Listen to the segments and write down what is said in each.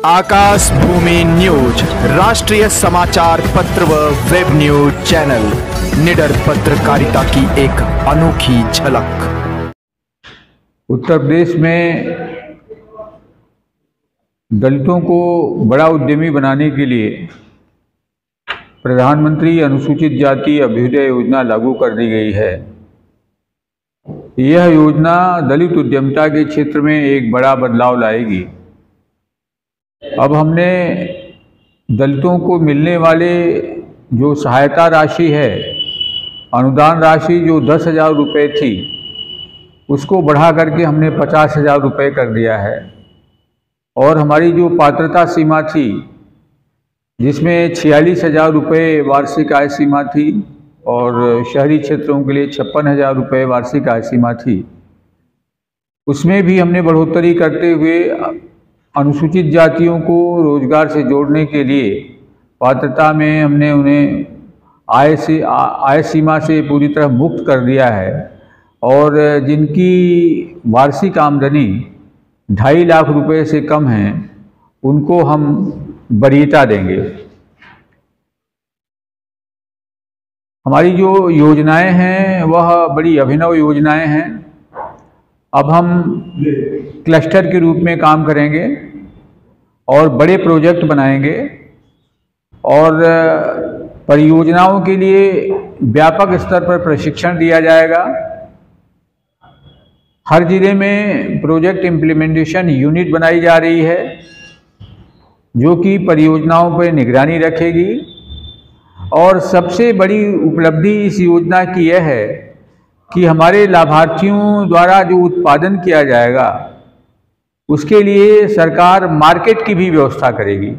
आकाश भूमि news राष्ट्रीय समाचार पत्र व वेब न्यूज चैनल निडर पत्रकारिता की एक अनोखी झलक। उत्तर प्रदेश में दलितों को बड़ा उद्यमी बनाने के लिए प्रधानमंत्री अनुसूचित जाति अभ्युदय योजना लागू कर दी गई है। यह योजना दलित उद्यमिता के क्षेत्र में एक बड़ा बदलाव लाएगी। अब हमने दलितों को मिलने वाले जो सहायता राशि है, अनुदान राशि जो 10,000 रुपये थी, उसको बढ़ा करके हमने 50,000 रुपये कर दिया है। और हमारी जो पात्रता सीमा थी, जिसमें 46,000 रुपये वार्षिक आय सीमा थी और शहरी क्षेत्रों के लिए 56,000 रुपये वार्षिक आय सीमा थी, उसमें भी हमने बढ़ोतरी करते हुए अनुसूचित जातियों को रोजगार से जोड़ने के लिए पात्रता में हमने उन्हें आय सीमा से पूरी तरह मुक्त कर दिया है। और जिनकी वार्षिक आमदनी 2.5 लाख रुपए से कम है, उनको हम वरीयता देंगे। हमारी जो योजनाएं हैं वह बड़ी अभिनव योजनाएं हैं। अब हम क्लस्टर के रूप में काम करेंगे और बड़े प्रोजेक्ट बनाएंगे और परियोजनाओं के लिए व्यापक स्तर पर प्रशिक्षण दिया जाएगा। हर जिले में प्रोजेक्ट इम्प्लीमेंटेशन यूनिट बनाई जा रही है, जो कि परियोजनाओं पर निगरानी रखेगी। और सबसे बड़ी उपलब्धि इस योजना की यह है कि हमारे लाभार्थियों द्वारा जो उत्पादन किया जाएगा, उसके लिए सरकार मार्केट की भी व्यवस्था करेगी।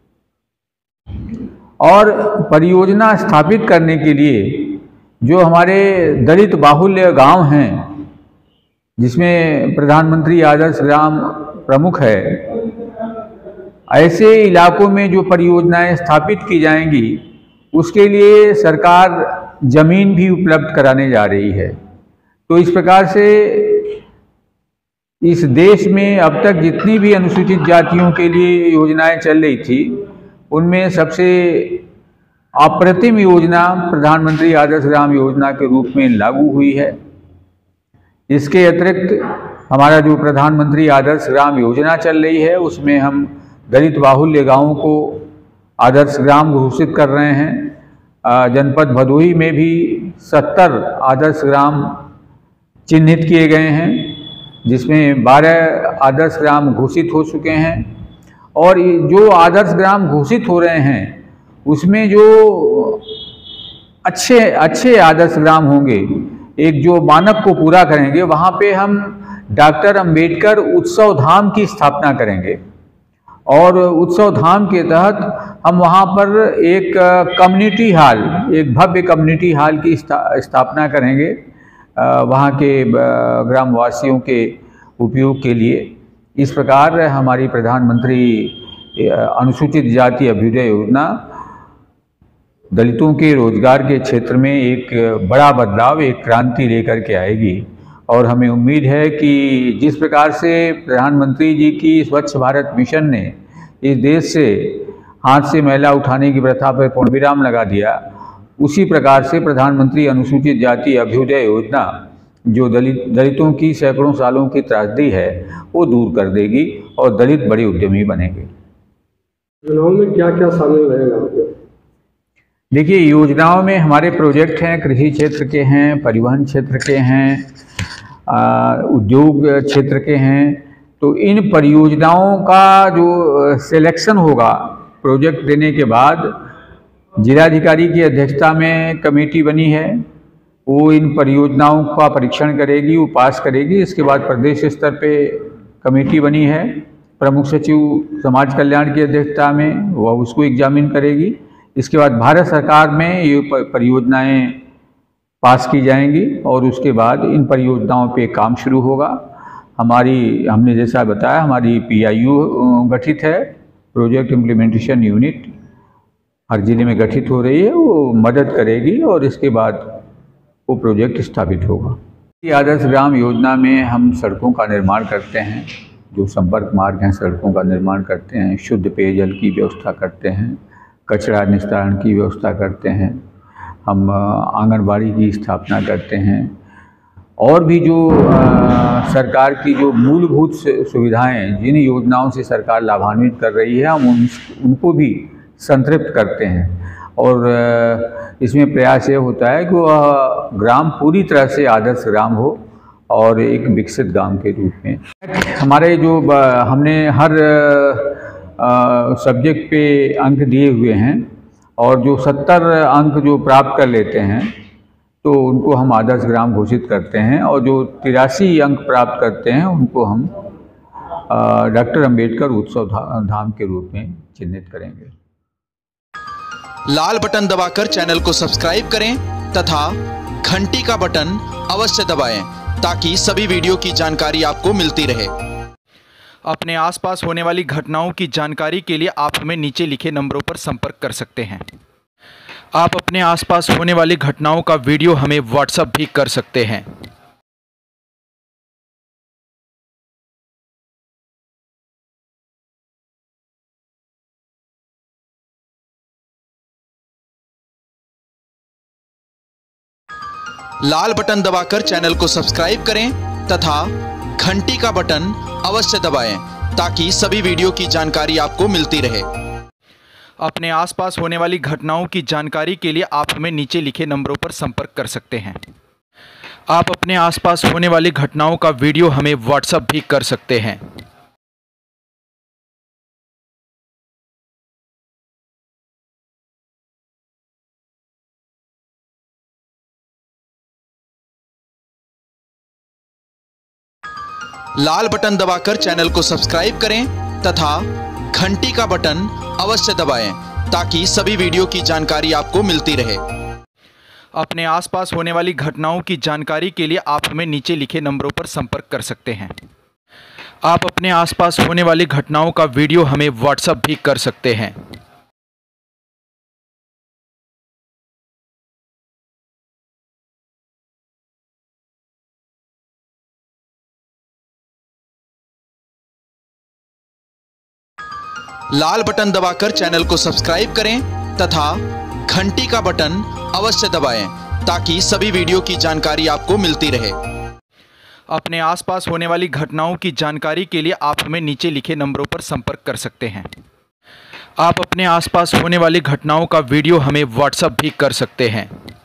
और परियोजना स्थापित करने के लिए जो हमारे दलित बाहुल्य गांव हैं, जिसमें प्रधानमंत्री आदर्श ग्राम प्रमुख है, ऐसे इलाकों में जो परियोजनाएं स्थापित की जाएंगी, उसके लिए सरकार जमीन भी उपलब्ध कराने जा रही है। तो इस प्रकार से इस देश में अब तक जितनी भी अनुसूचित जातियों के लिए योजनाएं चल रही थी, उनमें सबसे अप्रतिम योजना प्रधानमंत्री आदर्श ग्राम योजना के रूप में लागू हुई है। इसके अतिरिक्त हमारा जो प्रधानमंत्री आदर्श ग्राम योजना चल रही है, उसमें हम दलित बाहुल्य गांवों को आदर्श ग्राम घोषित कर रहे हैं। जनपद भदोही में भी 70 आदर्श ग्राम चिन्हित किए गए हैं, जिसमें 12 आदर्श ग्राम घोषित हो चुके हैं। और जो आदर्श ग्राम घोषित हो रहे हैं, उसमें जो अच्छे आदर्श ग्राम होंगे, एक जो मानक को पूरा करेंगे, वहाँ पे हम डॉक्टर अंबेडकर उत्सव धाम की स्थापना करेंगे। और उत्सव धाम के तहत हम वहाँ पर एक कम्युनिटी हॉल, एक भव्य कम्युनिटी हॉल की स्थापना करेंगे, वहाँ के ग्रामवासियों के उपयोग के लिए। इस प्रकार हमारी प्रधानमंत्री अनुसूचित जाति अभ्युदय योजना दलितों के रोजगार के क्षेत्र में एक बड़ा बदलाव, एक क्रांति लेकर के आएगी। और हमें उम्मीद है कि जिस प्रकार से प्रधानमंत्री जी की स्वच्छ भारत मिशन ने इस देश से हाथ से मैला उठाने की प्रथा पर पूर्णविराम लगा दिया, उसी प्रकार से प्रधानमंत्री अनुसूचित जाति अभ्युदय योजना जो दलितों की सैकड़ों सालों की त्रासदी है, वो दूर कर देगी और दलित बड़े उद्यमी बनेंगे। योजनाओं में क्या क्या शामिल रहेगा? देखिए, योजनाओं में हमारे प्रोजेक्ट हैं, कृषि क्षेत्र के हैं, परिवहन क्षेत्र के हैं, उद्योग क्षेत्र के हैं। तो इन परियोजनाओं का जो सिलेक्शन होगा प्रोजेक्ट देने के बाद, जिलाधिकारी की अध्यक्षता में कमेटी बनी है, वो इन परियोजनाओं का परीक्षण करेगी, वो पास करेगी। इसके बाद प्रदेश स्तर पे कमेटी बनी है, प्रमुख सचिव समाज कल्याण की अध्यक्षता में, वह उसको एग्जामिन करेगी। इसके बाद भारत सरकार में ये परियोजनाएं पास की जाएंगी और उसके बाद इन परियोजनाओं पे काम शुरू होगा। हमने जैसा बताया, हमारी PIU गठित है, प्रोजेक्ट इम्प्लीमेंटेशन यूनिट हर जिले में गठित हो रही है, वो मदद करेगी और इसके बाद वो प्रोजेक्ट स्थापित होगा। आदर्श ग्राम योजना में हम सड़कों का निर्माण करते हैं, जो संपर्क मार्ग हैं सड़कों का निर्माण करते हैं, शुद्ध पेयजल की व्यवस्था करते हैं, कचरा निस्तारण की व्यवस्था करते हैं, हम आंगनबाड़ी की स्थापना करते हैं और भी जो सरकार की जो मूलभूत सुविधाएं जिन योजनाओं से सरकार लाभान्वित कर रही है हम उनको भी संतृप्त करते हैं। और इसमें प्रयास ये होता है कि वह ग्राम पूरी तरह से आदर्श ग्राम हो और एक विकसित गांव के रूप में। हमारे जो हमने हर सब्जेक्ट पे अंक दिए हुए हैं और जो 70 अंक जो प्राप्त कर लेते हैं तो उनको हम आदर्श ग्राम घोषित करते हैं और जो 83 अंक प्राप्त करते हैं उनको हम डॉक्टर अंबेडकर उत्सव धाम के रूप में चिन्हित करेंगे। लाल बटन दबाकर चैनल को सब्सक्राइब करें तथा घंटी का बटन अवश्य दबाएं ताकि सभी वीडियो की जानकारी आपको मिलती रहे। अपने आसपास होने वाली घटनाओं की जानकारी के लिए आप हमें नीचे लिखे नंबरों पर संपर्क कर सकते हैं। आप अपने आसपास होने वाली घटनाओं का वीडियो हमें व्हाट्सएप भी कर सकते हैं। लाल बटन दबाकर चैनल को सब्सक्राइब करें तथा घंटी का बटन अवश्य दबाएं ताकि सभी वीडियो की जानकारी आपको मिलती रहे। अपने आसपास होने वाली घटनाओं की जानकारी के लिए आप हमें नीचे लिखे नंबरों पर संपर्क कर सकते हैं। आप अपने आसपास होने वाली घटनाओं का वीडियो हमें व्हाट्सएप भी कर सकते हैं। लाल बटन दबाकर चैनल को सब्सक्राइब करें तथा घंटी का बटन अवश्य दबाएं ताकि सभी वीडियो की जानकारी आपको मिलती रहे। अपने आसपास होने वाली घटनाओं की जानकारी के लिए आप हमें नीचे लिखे नंबरों पर संपर्क कर सकते हैं। आप अपने आसपास होने वाली घटनाओं का वीडियो हमें व्हाट्सएप भी कर सकते हैं। लाल बटन दबाकर चैनल को सब्सक्राइब करें तथा घंटी का बटन अवश्य दबाएं ताकि सभी वीडियो की जानकारी आपको मिलती रहे। अपने आसपास होने वाली घटनाओं की जानकारी के लिए आप हमें नीचे लिखे नंबरों पर संपर्क कर सकते हैं। आप अपने आसपास होने वाली घटनाओं का वीडियो हमें व्हाट्सएप भी कर सकते हैं।